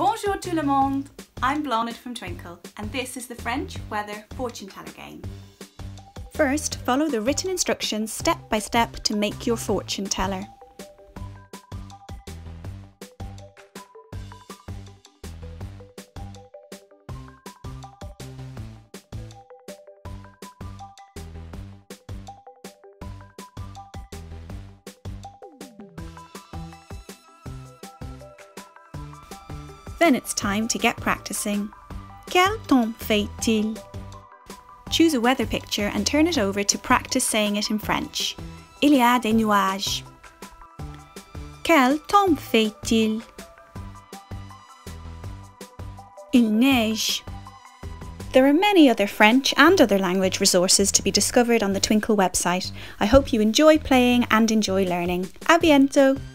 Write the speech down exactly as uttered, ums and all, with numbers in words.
Bonjour tout le monde! I'm Blonde from Twinkl, and this is the French weather fortune teller game. First, follow the written instructions step by step to make your fortune teller. Then it's time to get practicing. Quel temps fait-il? Choose a weather picture and turn it over to practice saying it in French. Il y a des nuages. Quel temps fait-il? Il neige. There are many other French and other language resources to be discovered on the Twinkl website. I hope you enjoy playing and enjoy learning. À bientôt!